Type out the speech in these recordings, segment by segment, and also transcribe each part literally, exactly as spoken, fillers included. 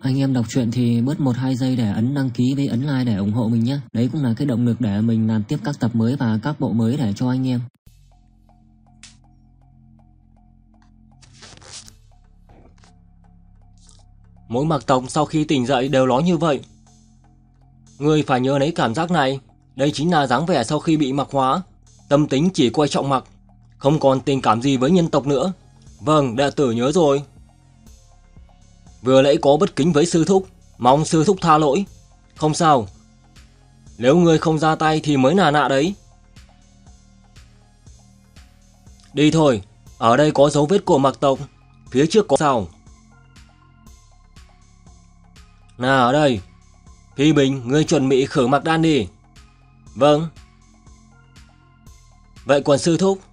Anh em đọc truyện thì bớt một hai giây để ấn đăng ký với ấn like để ủng hộ mình nhé. Đấy cũng là cái động lực để mình làm tiếp các tập mới và các bộ mới để cho anh em. Mỗi mặc tộc sau khi tỉnh dậy đều nói như vậy. Ngươi phải nhớ lấy cảm giác này. Đây chính là dáng vẻ sau khi bị mặc hóa. Tâm tính chỉ quan trọng mặc, không còn tình cảm gì với nhân tộc nữa. Vâng, đệ tử nhớ rồi. Vừa nãy có bất kính với sư thúc, mong sư thúc tha lỗi. Không sao, nếu ngươi không ra tay thì mới là nạ đấy. Đi thôi, ở đây có dấu vết của mặc tộc. Phía trước có sao? Nào ở đây. Phi Bình, ngươi chuẩn bị khử mặc đan đi. Vâng. Vậy còn sư thúc?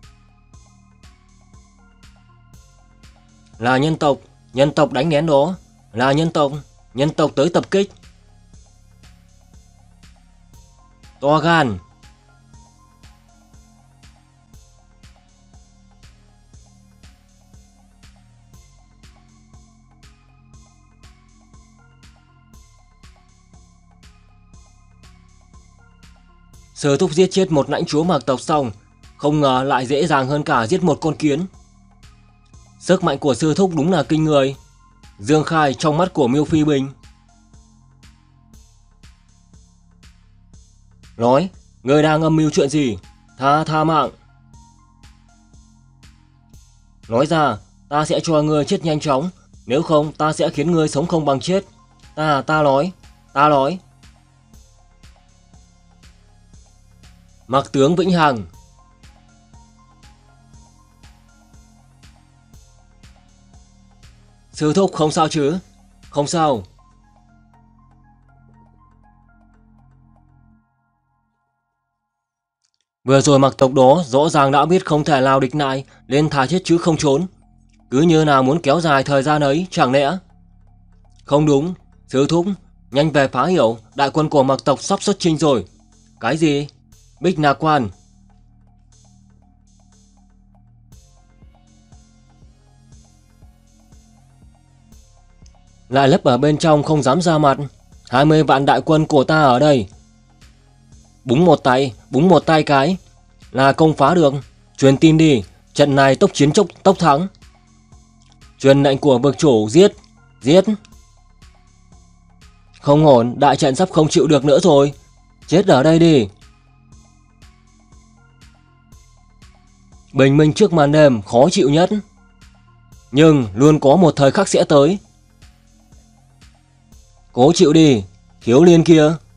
Là nhân tộc, nhân tộc đánh nén đó. Là nhân tộc, nhân tộc tới tập kích. To gan. Sư thúc giết chết một lãnh chúa mặc tộc xong, không ngờ lại dễ dàng hơn cả giết một con kiến. Sức mạnh của sư thúc đúng là kinh người. Dương khai trong mắt của Miêu Phi Bình. Nói, ngươi đang âm mưu chuyện gì? Tha tha mạng. Nói ra, ta sẽ cho ngươi chết nhanh chóng. Nếu không, ta sẽ khiến ngươi sống không bằng chết. Ta, ta nói, ta nói. Mặc tướng Vĩnh Hằng. Sư thúc không sao chứ? Không sao. Vừa rồi mặc tộc đó rõ ràng đã biết không thể nào địch lại, nên thà chết chứ không trốn. Cứ như nào muốn kéo dài thời gian ấy, chẳng lẽ? Không đúng, sư thúc, nhanh về phá hiểu, đại quân của mặc tộc sắp xuất chinh rồi. Cái gì? Bích Na Quan. Lại lấp ở bên trong không dám ra mặt. Hai mươi vạn đại quân của ta ở đây. Búng một tay, búng một tay cái là công phá được. Truyền tin đi, trận này tốc chiến chốc tốc thắng. Truyền lệnh của vực chủ, giết, giết. Không ổn, đại trận sắp không chịu được nữa rồi. Chết ở đây đi. Bình minh trước màn đêm khó chịu nhất, nhưng luôn có một thời khắc sẽ tới. Cố chịu đi, thiếu liên kia.